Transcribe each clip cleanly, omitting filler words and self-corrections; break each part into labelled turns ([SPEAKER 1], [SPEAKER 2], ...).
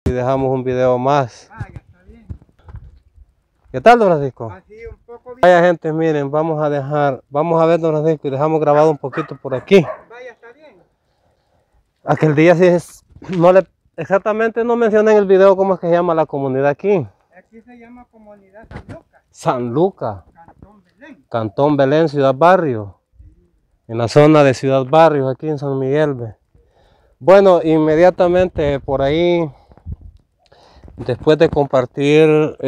[SPEAKER 1] si dejamos un video más.
[SPEAKER 2] Ah, ya está bien.
[SPEAKER 1] ¿Qué tal, don Francisco?
[SPEAKER 2] Así un poco bien.
[SPEAKER 1] Vaya gente, miren, vamos a ver, don Francisco, y dejamos grabado un poquito por aquí.
[SPEAKER 2] Vaya, está bien.
[SPEAKER 1] Aquel día sí exactamente no mencioné en el video cómo es que se llama la comunidad aquí.
[SPEAKER 2] Aquí se llama Comunidad San Lucas,
[SPEAKER 1] San Lucas,
[SPEAKER 2] Cantón Belén.
[SPEAKER 1] Cantón Belén, Ciudad Barrio. En la zona de Ciudad Barrios, aquí en San Miguel. Ve. Bueno, inmediatamente por ahí, después de compartir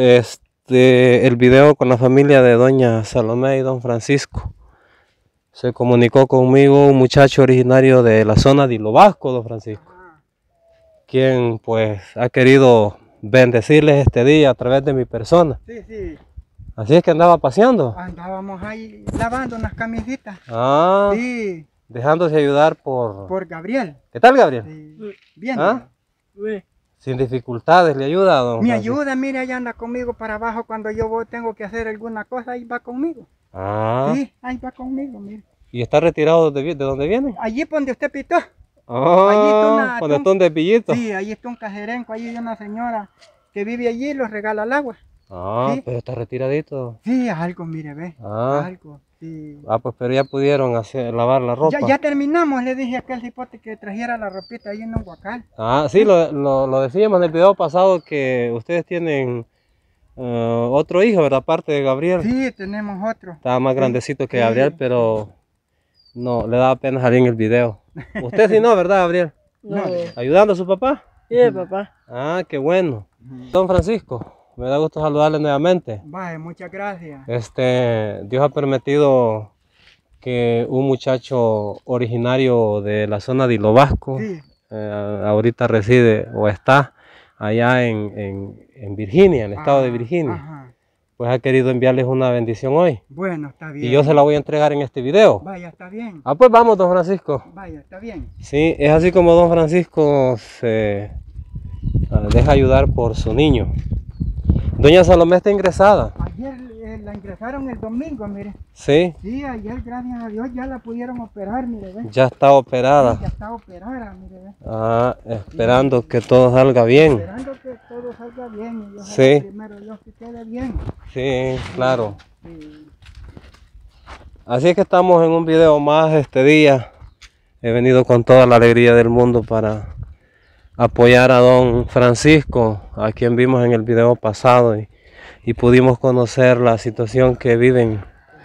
[SPEAKER 1] el video con la familia de doña Salomé y don Francisco, se comunicó conmigo un muchacho originario de la zona de Hilo Vasco, don Francisco, quien pues ha querido bendecirles este día a través de mi persona.
[SPEAKER 2] Sí, sí.
[SPEAKER 1] Así es que andaba paseando.
[SPEAKER 2] Andábamos ahí lavando unas camisitas.
[SPEAKER 1] Ah,
[SPEAKER 2] Sí.
[SPEAKER 1] dejándose ayudar por
[SPEAKER 2] Gabriel.
[SPEAKER 1] ¿Qué tal, Gabriel?
[SPEAKER 2] Sí. Bien.
[SPEAKER 1] ¿Ah?
[SPEAKER 2] Sí.
[SPEAKER 1] Sin dificultades, le ayuda a don
[SPEAKER 2] Me
[SPEAKER 1] Francisco.
[SPEAKER 2] ayuda, mire, allá anda conmigo para abajo cuando yo tengo que hacer alguna cosa, ahí va conmigo.
[SPEAKER 1] Ah.
[SPEAKER 2] Sí, ahí va conmigo, mire.
[SPEAKER 1] ¿Y está retirado de dónde viene?
[SPEAKER 2] Allí por donde usted pitó.
[SPEAKER 1] Ah, ¿dónde está un despillito?
[SPEAKER 2] Sí, ahí está un cajerenco, ahí hay una señora que vive allí y los regala el agua.
[SPEAKER 1] Ah,
[SPEAKER 2] ¿Sí?
[SPEAKER 1] pero está retiradito.
[SPEAKER 2] Sí, algo, mire, ve.
[SPEAKER 1] Ah.
[SPEAKER 2] Algo, sí.
[SPEAKER 1] Ah, pues pero ya pudieron lavar la ropa.
[SPEAKER 2] Ya terminamos, le dije a aquel cipote que trajera la ropita ahí en un huacal.
[SPEAKER 1] Ah, sí, lo decíamos en el video pasado que ustedes tienen otro hijo, ¿verdad? Aparte de Gabriel.
[SPEAKER 2] Sí, tenemos otro.
[SPEAKER 1] Estaba más grandecito que
[SPEAKER 2] Sí.
[SPEAKER 1] Gabriel, pero no, le daba pena salir en el video. Usted sí no, ¿verdad, Gabriel?
[SPEAKER 2] No.
[SPEAKER 1] ¿Ayudando a su papá?
[SPEAKER 2] Sí, papá.
[SPEAKER 1] Ah, qué bueno. Don Francisco, me da gusto saludarle nuevamente.
[SPEAKER 2] Vaya, muchas gracias.
[SPEAKER 1] Dios ha permitido que un muchacho originario de la zona de Hilo Vasco,
[SPEAKER 2] Sí.
[SPEAKER 1] ahorita reside o está allá en Virginia, en el estado de Virginia,
[SPEAKER 2] Ajá.
[SPEAKER 1] pues ha querido enviarles una bendición hoy.
[SPEAKER 2] Bueno, está bien.
[SPEAKER 1] Y yo se la voy a entregar en este video.
[SPEAKER 2] Vaya, está bien.
[SPEAKER 1] Ah, pues vamos, don Francisco.
[SPEAKER 2] Vaya, está bien.
[SPEAKER 1] Sí, es así como don Francisco se deja ayudar por su niño. Doña Salomé está ingresada.
[SPEAKER 2] Ayer la ingresaron el domingo, mire.
[SPEAKER 1] Sí,
[SPEAKER 2] Sí, ayer, gracias a Dios, ya la pudieron operar, mire, ve.
[SPEAKER 1] ya está operada.
[SPEAKER 2] Sí, ya está operada, mire, ve.
[SPEAKER 1] Ah, esperando que todo salga bien.
[SPEAKER 2] Esperando que todo salga bien y yo
[SPEAKER 1] Sí.
[SPEAKER 2] primero Dios que quede bien.
[SPEAKER 1] Sí, claro.
[SPEAKER 2] Sí.
[SPEAKER 1] Así es que estamos en un video más este día. He venido con toda la alegría del mundo para apoyar a don Francisco, a quien vimos en el video pasado y pudimos conocer la situación que viven.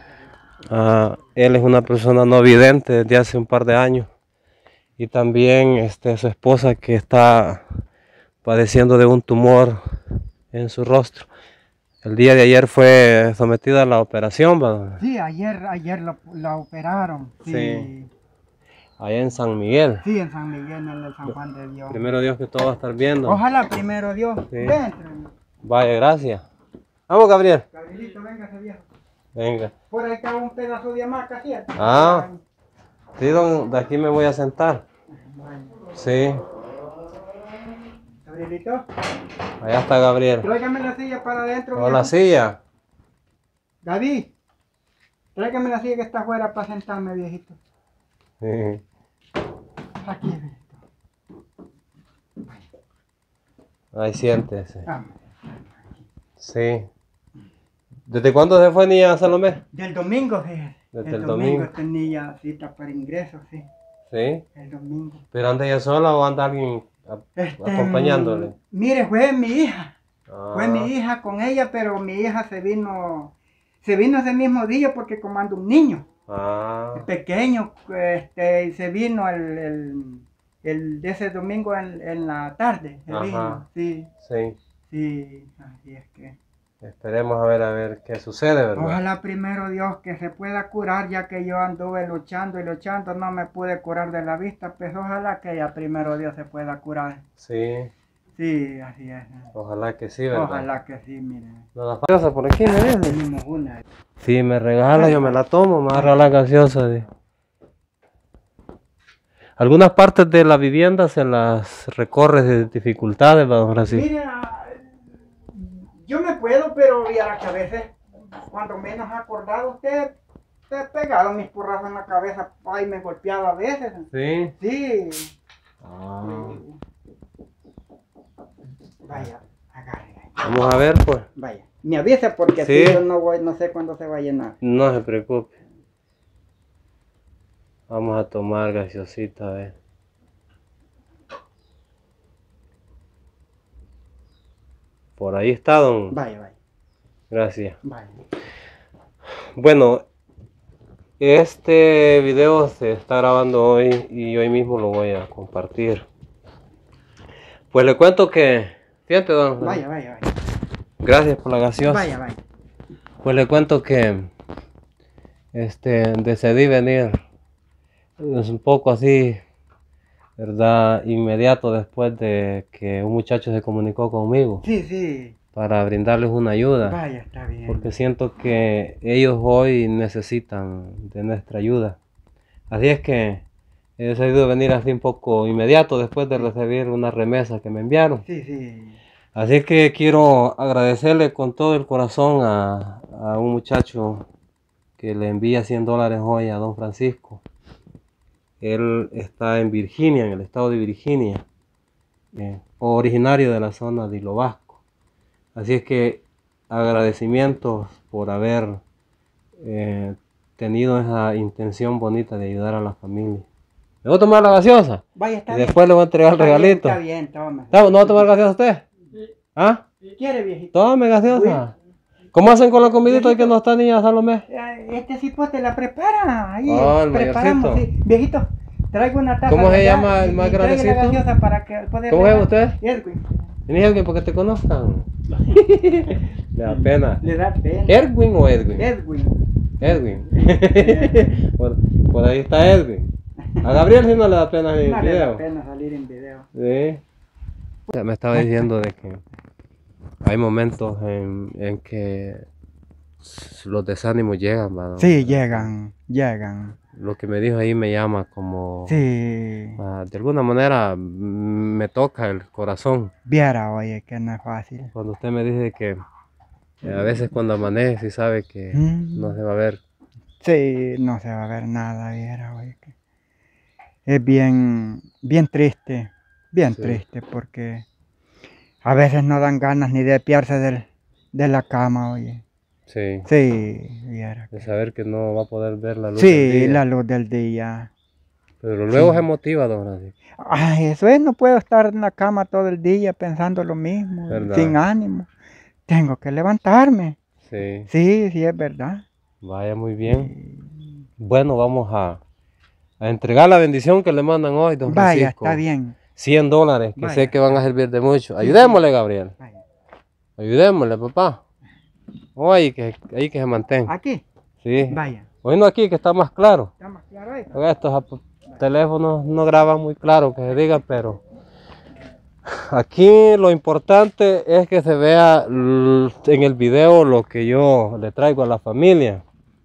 [SPEAKER 1] Él es una persona no vidente desde hace un par de años y también su esposa que está padeciendo de un tumor en su rostro. El día de ayer fue sometida a la operación, ¿verdad?
[SPEAKER 2] Sí, ayer la operaron. Sí.
[SPEAKER 1] Sí. Allá en San Miguel.
[SPEAKER 2] Sí, en San Miguel, en el San Juan de Dios.
[SPEAKER 1] Primero Dios que todo va a estar viendo.
[SPEAKER 2] Ojalá primero Dios.
[SPEAKER 1] Sí.
[SPEAKER 2] Ven,
[SPEAKER 1] Vaya, gracias. Vamos, Gabriel.
[SPEAKER 2] Gabrielito, venga ese viejo.
[SPEAKER 1] Venga.
[SPEAKER 2] Por ahí está un pedazo de hamaca, ¿cierto?
[SPEAKER 1] Ah. Sí, de aquí me voy a sentar.
[SPEAKER 2] Bueno.
[SPEAKER 1] Sí.
[SPEAKER 2] Gabrielito,
[SPEAKER 1] Allá está Gabriel.
[SPEAKER 2] tráigame la silla para adentro.
[SPEAKER 1] Con la
[SPEAKER 2] viejo.
[SPEAKER 1] silla.
[SPEAKER 2] Gaby, tráigame la silla que está afuera para sentarme, viejito.
[SPEAKER 1] Sí.
[SPEAKER 2] Aquí, viejito.
[SPEAKER 1] Ahí siéntese.
[SPEAKER 2] Ah,
[SPEAKER 1] Sí. ¿Desde cuándo se fue niña Salomé?
[SPEAKER 2] del domingo, fíjate.
[SPEAKER 1] Desde el
[SPEAKER 2] domingo
[SPEAKER 1] domingo.
[SPEAKER 2] tenía cita para ingreso, sí.
[SPEAKER 1] Sí.
[SPEAKER 2] El domingo.
[SPEAKER 1] ¿Pero anda ella sola o anda alguien acompañándole?
[SPEAKER 2] Mire, fue mi hija.
[SPEAKER 1] Ah.
[SPEAKER 2] Fue mi hija con ella, pero mi hija se vino ese mismo día porque como anda un niño
[SPEAKER 1] Ah.
[SPEAKER 2] pequeño, y se vino el de ese domingo en la tarde. Se
[SPEAKER 1] Ajá.
[SPEAKER 2] vino, sí,
[SPEAKER 1] Sí.
[SPEAKER 2] sí, así es que.
[SPEAKER 1] Esperemos a ver qué sucede, ¿verdad?
[SPEAKER 2] Ojalá primero Dios que se pueda curar, ya que yo anduve luchando y luchando, no me pude curar de la vista, pues ojalá que ya primero Dios se pueda curar.
[SPEAKER 1] Sí.
[SPEAKER 2] Sí, así es.
[SPEAKER 1] Ojalá que sí, ¿verdad?
[SPEAKER 2] Ojalá que sí, miren.
[SPEAKER 1] Nada gaseosa por aquí, me dice.
[SPEAKER 2] Tenemos una.
[SPEAKER 1] Si me regala, yo me la tomo, me agarra la gaseosa. Algunas partes de la vivienda se las recorre de dificultades, don Francisco.
[SPEAKER 2] Mira, yo me puedo, pero ya que a veces, cuando menos acordado, usted ha pegado mis porrazos en la cabeza, ay, me golpeaba a veces.
[SPEAKER 1] Sí.
[SPEAKER 2] Sí.
[SPEAKER 1] Ah.
[SPEAKER 2] Vaya, agarre.
[SPEAKER 1] Vamos a ver, pues.
[SPEAKER 2] Vaya, me avisa porque
[SPEAKER 1] Sí.
[SPEAKER 2] así yo no sé cuándo se va a llenar.
[SPEAKER 1] No se preocupe. Vamos a tomar gaseosita, a ver. Por ahí está, don.
[SPEAKER 2] Vaya.
[SPEAKER 1] Gracias.
[SPEAKER 2] Vaya.
[SPEAKER 1] Bueno, este video se está grabando hoy y hoy mismo lo voy a compartir. Pues le cuento que, fíjate, don.
[SPEAKER 2] Vaya.
[SPEAKER 1] Gracias por la gaseosa.
[SPEAKER 2] Vaya.
[SPEAKER 1] Pues le cuento que decidí venir. Es un poco así, ¿verdad? Inmediato después de que un muchacho se comunicó conmigo
[SPEAKER 2] Sí.
[SPEAKER 1] para brindarles una ayuda.
[SPEAKER 2] Vaya, está bien.
[SPEAKER 1] Porque siento que ellos hoy necesitan de nuestra ayuda. Así es que he decidido venir así un poco inmediato después de recibir una remesa que me enviaron.
[SPEAKER 2] Sí.
[SPEAKER 1] Así es que quiero agradecerle con todo el corazón a un muchacho que le envía $100 hoy a don Francisco. Él está en Virginia, en el estado de Virginia, originario de la zona de Hilo Vasco. Así es que agradecimientos por haber tenido esa intención bonita de ayudar a la familia. ¿Me voy a tomar la gaseosa?
[SPEAKER 2] Vaya, está
[SPEAKER 1] Y
[SPEAKER 2] bien.
[SPEAKER 1] después le voy a entregar el regalito.
[SPEAKER 2] Está bien, toma.
[SPEAKER 1] ¿No va a tomar gaseosa usted? ¿Ah?
[SPEAKER 2] ¿Quiere, viejito?
[SPEAKER 1] Tome gaseosa. ¿Cómo hacen con la comidita hoy que no está niña Salomé?
[SPEAKER 2] Sí, pues te la prepara. Ahí
[SPEAKER 1] El
[SPEAKER 2] preparamos.
[SPEAKER 1] mayorcito.
[SPEAKER 2] Sí. Viejito, traigo una taza.
[SPEAKER 1] ¿Cómo
[SPEAKER 2] de
[SPEAKER 1] se
[SPEAKER 2] allá
[SPEAKER 1] llama el
[SPEAKER 2] y
[SPEAKER 1] más
[SPEAKER 2] traiga la
[SPEAKER 1] grandecito?
[SPEAKER 2] gaseosa para que pueda
[SPEAKER 1] ¿Cómo se llama
[SPEAKER 2] regalar.
[SPEAKER 1] usted?
[SPEAKER 2] Edwin.
[SPEAKER 1] ¿Tienes alguien para que te conozcan? Le da pena.
[SPEAKER 2] Le da pena.
[SPEAKER 1] ¿Edwin o Edwin?
[SPEAKER 2] Edwin.
[SPEAKER 1] por ahí está Edwin. A Gabriel sí no le da pena en
[SPEAKER 2] No
[SPEAKER 1] el
[SPEAKER 2] le da
[SPEAKER 1] video.
[SPEAKER 2] pena salir en video.
[SPEAKER 1] Sí. Me estaba diciendo de que hay momentos en que los desánimos llegan, ¿verdad?
[SPEAKER 2] Sí, llegan.
[SPEAKER 1] Lo que me dijo ahí me llama como...
[SPEAKER 2] Sí.
[SPEAKER 1] De alguna manera me toca el corazón.
[SPEAKER 2] Viera, oye, que no es fácil.
[SPEAKER 1] Cuando usted me dice que a veces cuando amanece y sabe que no se va a ver.
[SPEAKER 2] Sí, no se va a ver nada, viera, oye. Es bien triste,
[SPEAKER 1] Sí.
[SPEAKER 2] triste, porque a veces no dan ganas ni de piarse de la cama, oye.
[SPEAKER 1] Sí.
[SPEAKER 2] Sí, viera.
[SPEAKER 1] De saber que no va a poder ver la luz del
[SPEAKER 2] Sí,
[SPEAKER 1] día.
[SPEAKER 2] la luz del día.
[SPEAKER 1] Pero luego
[SPEAKER 2] Sí.
[SPEAKER 1] se motiva, don Francisco.
[SPEAKER 2] Ay, eso es, no puedo estar en la cama todo el día pensando lo mismo,
[SPEAKER 1] ¿Verdad?
[SPEAKER 2] sin ánimo. Tengo que levantarme.
[SPEAKER 1] Sí.
[SPEAKER 2] Sí, es verdad.
[SPEAKER 1] Vaya, muy bien. Bueno, vamos a entregar la bendición que le mandan hoy, don
[SPEAKER 2] Vaya,
[SPEAKER 1] Francisco.
[SPEAKER 2] está bien.
[SPEAKER 1] $100 que
[SPEAKER 2] Vaya.
[SPEAKER 1] sé que van a servir de mucho. Ayudémosle, Gabriel.
[SPEAKER 2] Vaya.
[SPEAKER 1] Ayudémosle, papá. Ahí que se mantenga.
[SPEAKER 2] Aquí,
[SPEAKER 1] Sí.
[SPEAKER 2] vaya.
[SPEAKER 1] Hoy no aquí, que está más claro.
[SPEAKER 2] ¿Está más claro ahí?
[SPEAKER 1] Estos teléfonos no graban muy claro, que se diga, pero aquí lo importante es que se vea en el video lo que yo le traigo a la familia.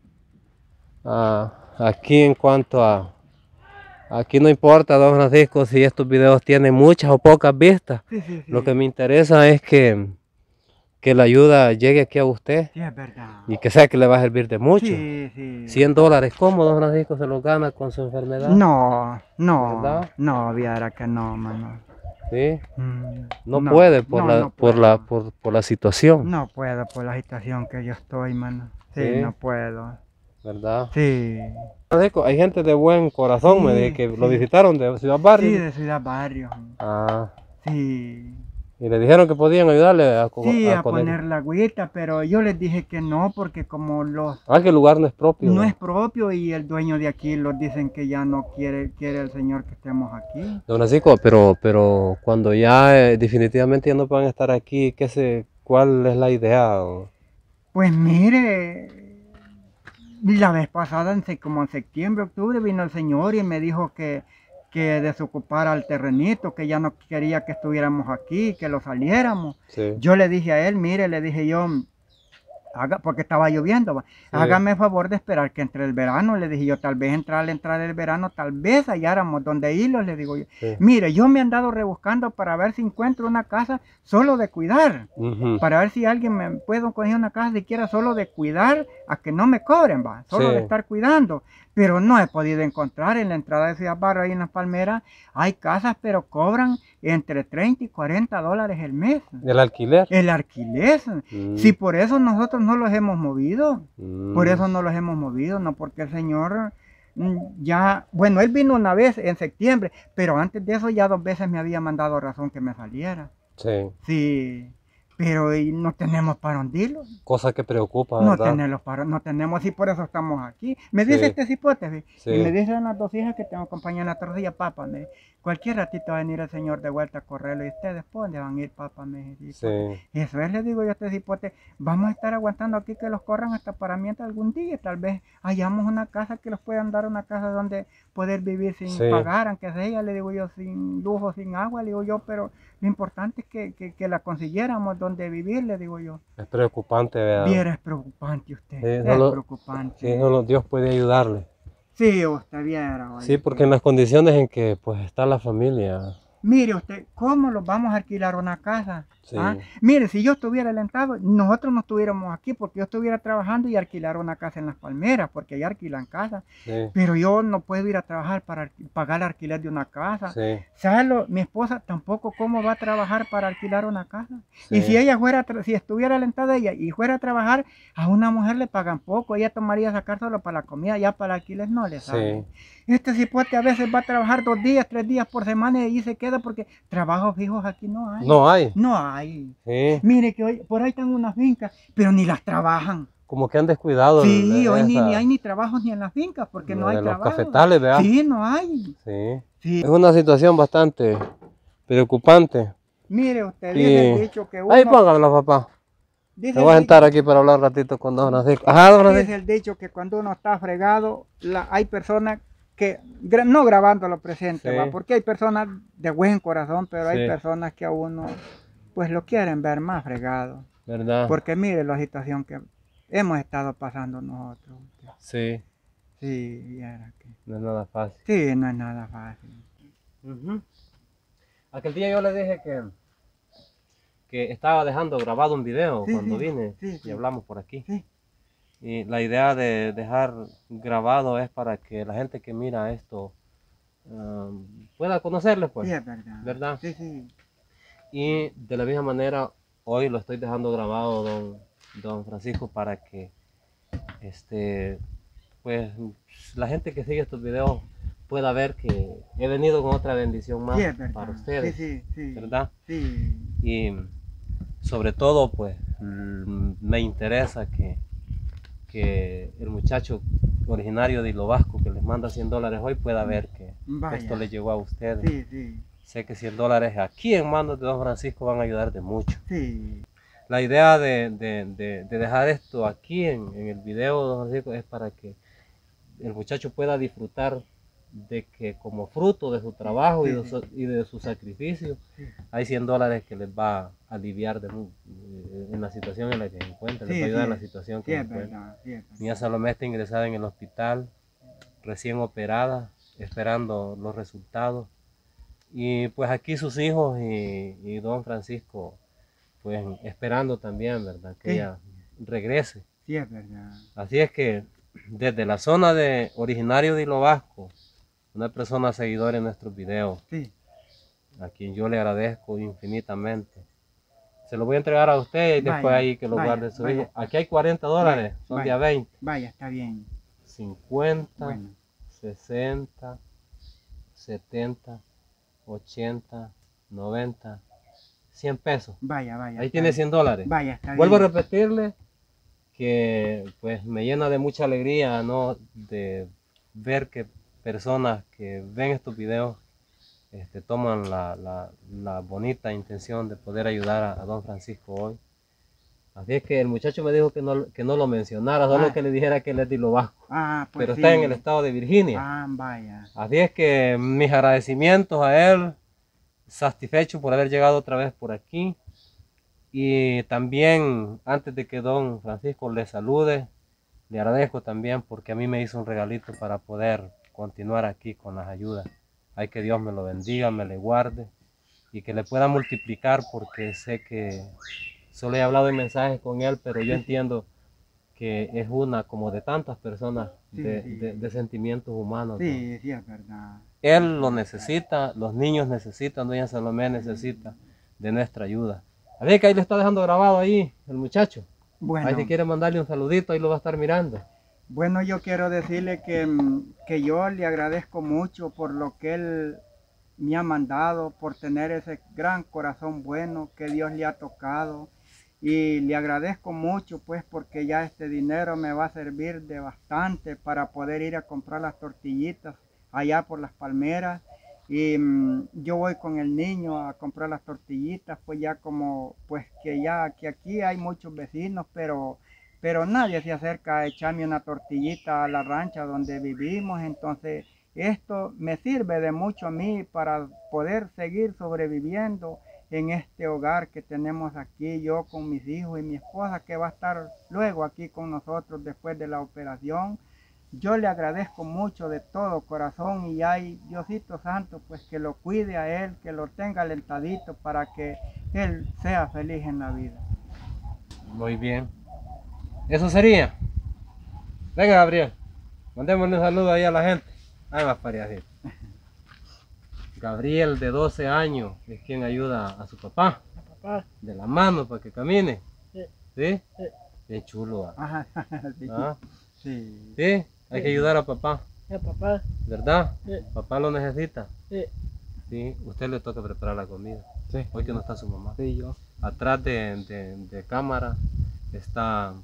[SPEAKER 1] Aquí en cuanto a... Aquí no importa, don Francisco, si estos videos tienen muchas o pocas vistas.
[SPEAKER 2] Sí.
[SPEAKER 1] Lo que me interesa es que la ayuda llegue aquí a usted
[SPEAKER 2] Sí, es verdad.
[SPEAKER 1] y que sea que le va a servir de mucho.
[SPEAKER 2] Sí.
[SPEAKER 1] $100, ¿cómo don Francisco se los gana con su enfermedad?
[SPEAKER 2] No,
[SPEAKER 1] ¿Verdad?
[SPEAKER 2] viera que no, mano.
[SPEAKER 1] Sí.
[SPEAKER 2] Mm,
[SPEAKER 1] No puede por
[SPEAKER 2] no
[SPEAKER 1] la situación,
[SPEAKER 2] No puedo por la situación que yo estoy, mano. Sí,
[SPEAKER 1] Sí.
[SPEAKER 2] no puedo.
[SPEAKER 1] ¿verdad?
[SPEAKER 2] Sí.
[SPEAKER 1] Francisco, hay gente de buen corazón, me
[SPEAKER 2] Sí,
[SPEAKER 1] dije que lo
[SPEAKER 2] sí.
[SPEAKER 1] visitaron de Ciudad Barrio.
[SPEAKER 2] Sí, de Ciudad Barrio. Sí.
[SPEAKER 1] Y le dijeron que podían ayudarle a
[SPEAKER 2] Poner la agüita, pero yo les dije que no, porque como
[SPEAKER 1] que el lugar no es propio.
[SPEAKER 2] no es propio y el dueño de aquí los dicen que ya no quiere el señor que estemos aquí.
[SPEAKER 1] Don Francisco, pero cuando ya definitivamente ya no puedan estar aquí, ¿cuál es la idea?
[SPEAKER 2] Pues mire, la vez pasada, como en septiembre, octubre, vino el señor y me dijo que desocupara el terrenito, que ya no quería que estuviéramos aquí, que lo saliéramos.
[SPEAKER 1] Sí.
[SPEAKER 2] Yo le dije a él, mire, le dije yo, porque estaba lloviendo,
[SPEAKER 1] Sí.
[SPEAKER 2] hágame favor de esperar que entre el verano, le dije yo, tal vez al entrar el verano, tal vez halláramos donde irlos, le digo yo.
[SPEAKER 1] Sí.
[SPEAKER 2] Mire, yo me he andado rebuscando para ver si encuentro una casa solo de cuidar, para ver si alguien me puede conseguir una casa siquiera solo de cuidar, a que no me cobren, solo
[SPEAKER 1] Sí.
[SPEAKER 2] de estar cuidando. Pero no he podido encontrar en la entrada de Ciudad Barrio, ahí en las Palmeras, hay casas, pero cobran entre 30 y 40 dólares el mes.
[SPEAKER 1] ¿El alquiler?
[SPEAKER 2] El alquiler. Si por eso nosotros no los hemos movido. Por
[SPEAKER 1] Mm.
[SPEAKER 2] eso no los hemos movido, no porque el Señor ya, bueno, Él vino una vez en septiembre, pero antes de eso ya 2 veces me había mandado razón que me saliera.
[SPEAKER 1] Sí.
[SPEAKER 2] Sí, pero y no tenemos para hundirlo.
[SPEAKER 1] Cosa que preocupa,
[SPEAKER 2] No
[SPEAKER 1] ¿verdad?
[SPEAKER 2] no tenemos y por eso estamos aquí. Me
[SPEAKER 1] Sí.
[SPEAKER 2] dice este cipote, ¿sí?
[SPEAKER 1] Sí.
[SPEAKER 2] Y me dicen las 2 hijas que tengo compañía en la tortilla, papá, cualquier ratito va a venir el Señor de vuelta a correrlo y ustedes, ¿por dónde van a ir, papá? Me dice,
[SPEAKER 1] Sí.
[SPEAKER 2] y eso es, le digo yo a este cipote, vamos a estar aguantando aquí que los corran hasta para mientras algún día, tal vez hallamos una casa que los puedan dar, una casa donde poder vivir sin
[SPEAKER 1] Sí.
[SPEAKER 2] pagar, aunque sea, le digo yo, sin lujo, sin agua, le digo yo, pero lo importante es que la consiguiéramos donde vivir, le digo yo.
[SPEAKER 1] Es preocupante, ¿verdad?
[SPEAKER 2] Viera, es preocupante usted,
[SPEAKER 1] Sí,
[SPEAKER 2] es
[SPEAKER 1] solo,
[SPEAKER 2] preocupante.
[SPEAKER 1] sí, solo Dios puede ayudarle.
[SPEAKER 2] Sí, usted viera. Oye,
[SPEAKER 1] Sí, porque en las condiciones en que pues está la familia.
[SPEAKER 2] Mire usted, ¿cómo los vamos a alquilar una casa?
[SPEAKER 1] Sí.
[SPEAKER 2] ¿Ah? Mire, si yo estuviera alentado, nosotros no estuviéramos aquí porque yo estuviera trabajando y alquilar una casa en Las Palmeras, porque allá alquilan casa.
[SPEAKER 1] Sí.
[SPEAKER 2] Pero yo no puedo ir a trabajar para pagar el alquiler de una casa.
[SPEAKER 1] Sí.
[SPEAKER 2] ¿Sabe mi esposa tampoco cómo va a trabajar para alquilar una casa?
[SPEAKER 1] Sí.
[SPEAKER 2] Y si ella fuera, si estuviera alentada ella y fuera a trabajar, a una mujer le pagan poco, ella tomaría sacar solo para la comida, ya para el alquiler no le sale.
[SPEAKER 1] Sí.
[SPEAKER 2] Este cipote a veces va a trabajar 2 días, 3 días por semana y ahí se queda porque trabajos fijos aquí no hay.
[SPEAKER 1] No hay.
[SPEAKER 2] No hay.
[SPEAKER 1] Sí.
[SPEAKER 2] Mire que hoy, por ahí están unas fincas, pero ni las trabajan.
[SPEAKER 1] Como que han descuidado.
[SPEAKER 2] Sí, hoy ni
[SPEAKER 1] esa-
[SPEAKER 2] hay ni trabajos ni en las fincas porque no hay
[SPEAKER 1] de los
[SPEAKER 2] trabajo.
[SPEAKER 1] cafetales, ¿verdad?
[SPEAKER 2] Sí, no hay.
[SPEAKER 1] Sí.
[SPEAKER 2] Sí.
[SPEAKER 1] Es una situación bastante preocupante.
[SPEAKER 2] Mire, usted
[SPEAKER 1] Y-
[SPEAKER 2] dice el dicho que uno...
[SPEAKER 1] Ahí póngamelo, papá.
[SPEAKER 2] dice
[SPEAKER 1] Me voy a
[SPEAKER 2] el
[SPEAKER 1] sentar aquí para hablar un ratito con don Francisco. Ajá, don Francisco.
[SPEAKER 2] dice el dicho que cuando uno está fregado, hay personas que, no grabando lo presente,
[SPEAKER 1] Sí.
[SPEAKER 2] ¿va? Porque hay personas de buen corazón, pero hay
[SPEAKER 1] Sí.
[SPEAKER 2] personas que a uno, pues lo quieren ver más fregado.
[SPEAKER 1] ¿Verdad?
[SPEAKER 2] Porque mire la situación que hemos estado pasando nosotros.
[SPEAKER 1] Sí.
[SPEAKER 2] Sí, viera que...
[SPEAKER 1] No es nada fácil.
[SPEAKER 2] sí, no es nada fácil.
[SPEAKER 1] Aquel día yo le dije que estaba dejando grabado un video
[SPEAKER 2] Sí,
[SPEAKER 1] cuando
[SPEAKER 2] sí,
[SPEAKER 1] vine
[SPEAKER 2] sí,
[SPEAKER 1] y
[SPEAKER 2] sí.
[SPEAKER 1] hablamos por aquí.
[SPEAKER 2] Sí.
[SPEAKER 1] Y la idea de dejar grabado es para que la gente que mira esto pueda conocerles, pues.
[SPEAKER 2] Sí, es verdad.
[SPEAKER 1] ¿Verdad?
[SPEAKER 2] Sí, sí.
[SPEAKER 1] Y de la misma manera, hoy lo estoy dejando grabado, don Francisco, para que pues la gente que sigue estos videos pueda ver que he venido con otra bendición más
[SPEAKER 2] Sí, es verdad.
[SPEAKER 1] para ustedes,
[SPEAKER 2] Sí, sí, sí.
[SPEAKER 1] ¿verdad?
[SPEAKER 2] Sí.
[SPEAKER 1] Y sobre todo, pues me interesa que el muchacho originario de Hilo Vasco que les manda $100 hoy pueda ver que
[SPEAKER 2] Vaya.
[SPEAKER 1] esto le llegó a ustedes.
[SPEAKER 2] Sí, sí.
[SPEAKER 1] Sé que $100 aquí en manos de don Francisco van a ayudar de mucho.
[SPEAKER 2] Sí.
[SPEAKER 1] La idea de dejar esto aquí en el video, don Francisco, es para que el muchacho pueda disfrutar de que como fruto de su trabajo y de su sacrificio,
[SPEAKER 2] Sí.
[SPEAKER 1] hay $100 que les va a aliviar en la situación en la que se encuentran, les va a ayudar en la situación
[SPEAKER 2] Sí,
[SPEAKER 1] que se
[SPEAKER 2] es
[SPEAKER 1] encuentran.
[SPEAKER 2] verdad. Sí, es verdad.
[SPEAKER 1] Mía Salomé está ingresada en el hospital, recién operada, esperando los resultados. Y pues aquí sus hijos y don Francisco, pues esperando también, ¿verdad? Que
[SPEAKER 2] Sí.
[SPEAKER 1] ella regrese.
[SPEAKER 2] Sí, es verdad.
[SPEAKER 1] Así es que desde la zona de originario de Hilo Vasco, una persona seguidora en nuestros videos,
[SPEAKER 2] Sí.
[SPEAKER 1] a quien yo le agradezco infinitamente. Se lo voy a entregar a usted y después
[SPEAKER 2] Vaya,
[SPEAKER 1] ahí que lo
[SPEAKER 2] vaya,
[SPEAKER 1] guarde su
[SPEAKER 2] vaya.
[SPEAKER 1] hijo. Aquí hay $40, son
[SPEAKER 2] Vaya.
[SPEAKER 1] de a 20,
[SPEAKER 2] Vaya, está bien.
[SPEAKER 1] 50,
[SPEAKER 2] Bueno.
[SPEAKER 1] 60, 70, 80, 90, 100 pesos.
[SPEAKER 2] Vaya, vaya.
[SPEAKER 1] Ahí
[SPEAKER 2] está
[SPEAKER 1] tiene
[SPEAKER 2] bien.
[SPEAKER 1] $100.
[SPEAKER 2] Vaya, está
[SPEAKER 1] Vuelvo a
[SPEAKER 2] bien.
[SPEAKER 1] repetirle que pues me llena de mucha alegría, ¿no? De ver que personas que ven estos videos toman la bonita intención de poder ayudar a don Francisco hoy. Así es que el muchacho me dijo que no lo mencionara, solo
[SPEAKER 2] Ah.
[SPEAKER 1] que le dijera que él es de Hilo Vasco,
[SPEAKER 2] Ah, pues
[SPEAKER 1] pero
[SPEAKER 2] sí.
[SPEAKER 1] está en el estado de Virginia.
[SPEAKER 2] Ah, vaya.
[SPEAKER 1] Así es que mis agradecimientos a él, satisfecho por haber llegado otra vez por aquí. Y también, antes de que don Francisco le salude, le agradezco también porque a mí me hizo un regalito para poder continuar aquí con las ayudas. Hay que Dios me lo bendiga, me le guarde y que le pueda multiplicar, porque sé que solo he hablado en mensajes con él, pero yo entiendo que es una como de tantas personas
[SPEAKER 2] Sí,
[SPEAKER 1] de,
[SPEAKER 2] sí.
[SPEAKER 1] de sentimientos humanos. ¿no?
[SPEAKER 2] Sí, sí, es verdad.
[SPEAKER 1] él lo necesita, los niños necesitan, doña Salomé necesita de nuestra ayuda. A ver que ahí le está dejando grabado ahí el muchacho.
[SPEAKER 2] Bueno,
[SPEAKER 1] Ahí si quiere mandarle un saludito, ahí lo va a estar mirando.
[SPEAKER 2] bueno, yo quiero decirle que yo le agradezco mucho por lo que él me ha mandado, por tener ese gran corazón bueno que Dios le ha tocado. Y le agradezco mucho pues porque ya este dinero me va a servir de bastante para poder ir a comprar las tortillitas allá por las palmeras. Y yo voy con el niño a comprar las tortillitas, pues ya como, pues que aquí hay muchos vecinos, pero nadie se acerca a echarme una tortillita a la rancha donde vivimos. Entonces esto me sirve de mucho a mí para poder seguir sobreviviendo en este hogar que tenemos aquí, yo con mis hijos y mi esposa que va a estar luego aquí con nosotros después de la operación. Yo le agradezco mucho de todo corazón y hay Diosito Santo pues que lo cuide a él, que lo tenga alentadito para que él sea feliz en la vida.
[SPEAKER 1] Muy bien. Eso sería. Venga, Gabriel. Mandémosle un saludo ahí a la gente. Ahí va para allá. Gabriel, de 12 años, es quien ayuda a su papá.
[SPEAKER 3] Papá.
[SPEAKER 1] De la mano para que camine.
[SPEAKER 3] Sí.
[SPEAKER 1] ¿Sí?
[SPEAKER 3] Sí.
[SPEAKER 1] Qué chulo.
[SPEAKER 2] Ajá, sí.
[SPEAKER 1] ¿Ah?
[SPEAKER 2] Sí.
[SPEAKER 1] ¿Sí? Hay que ayudar a papá.
[SPEAKER 3] Papá.
[SPEAKER 1] ¿Verdad?
[SPEAKER 3] Sí.
[SPEAKER 1] Papá lo necesita.
[SPEAKER 3] Sí.
[SPEAKER 1] Sí. Usted le toca preparar la comida.
[SPEAKER 4] Sí.
[SPEAKER 1] Hoy que no está su mamá.
[SPEAKER 4] Sí, yo.
[SPEAKER 1] Atrás de cámara está...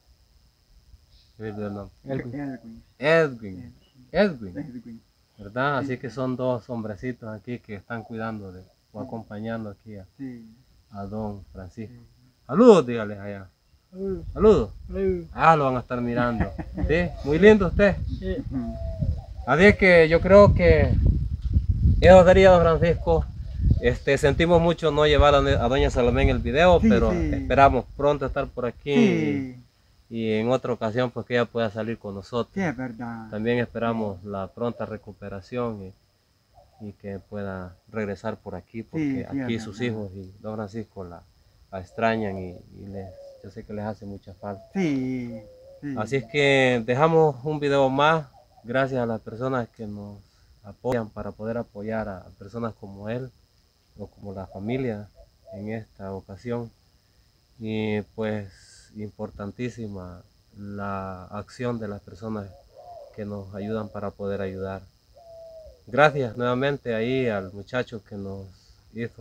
[SPEAKER 1] ¿qué es el nombre?
[SPEAKER 2] Edwin.
[SPEAKER 1] Edwin. Edwin.
[SPEAKER 2] Edwin.
[SPEAKER 1] ¿Verdad? Así que son dos hombrecitos aquí que están cuidando o acompañando aquí
[SPEAKER 2] Sí.
[SPEAKER 1] a don Francisco. Saludos, dígales allá. Saludos. Ah, lo van a estar mirando. Sí, muy lindo usted.
[SPEAKER 3] Sí.
[SPEAKER 1] Así es que yo creo que eso sería, don Francisco. Sentimos mucho no llevar a doña Salomé en el video,
[SPEAKER 2] Sí,
[SPEAKER 1] pero
[SPEAKER 2] sí.
[SPEAKER 1] esperamos pronto estar por aquí
[SPEAKER 2] Sí,
[SPEAKER 1] y en otra ocasión pues que ella pueda salir con nosotros.
[SPEAKER 2] sí, es verdad.
[SPEAKER 1] También esperamos la pronta recuperación y que pueda regresar por aquí, porque
[SPEAKER 2] Sí,
[SPEAKER 1] aquí
[SPEAKER 2] es
[SPEAKER 1] sus
[SPEAKER 2] verdad.
[SPEAKER 1] hijos y don Francisco la extrañan y yo sé que les hace mucha falta.
[SPEAKER 2] Sí, sí.
[SPEAKER 1] Así es que dejamos un video más, gracias a las personas que nos apoyan para poder apoyar a personas como él o como la familia en esta ocasión. Y pues importantísima la acción de las personas que nos ayudan para poder ayudar. Gracias nuevamente ahí al muchacho que nos hizo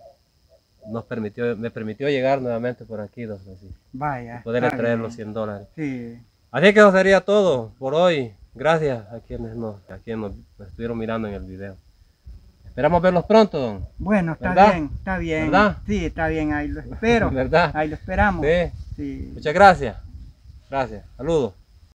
[SPEAKER 1] me permitió llegar nuevamente por aquí, don Francisco,
[SPEAKER 2] Vaya.
[SPEAKER 1] y poder
[SPEAKER 2] está
[SPEAKER 1] traer
[SPEAKER 2] bien.
[SPEAKER 1] los $100.
[SPEAKER 2] Sí.
[SPEAKER 1] Así que eso sería todo por hoy. Gracias a quienes nos estuvieron mirando en el video. Esperamos verlos pronto, don.
[SPEAKER 2] Bueno, está
[SPEAKER 1] ¿Verdad?
[SPEAKER 2] bien, está bien.
[SPEAKER 1] ¿Verdad?
[SPEAKER 2] Sí, está bien, ahí lo espero.
[SPEAKER 1] ¿Verdad?
[SPEAKER 2] Ahí lo esperamos.
[SPEAKER 1] Sí.
[SPEAKER 2] Sí.
[SPEAKER 1] Muchas gracias. Gracias. Saludos.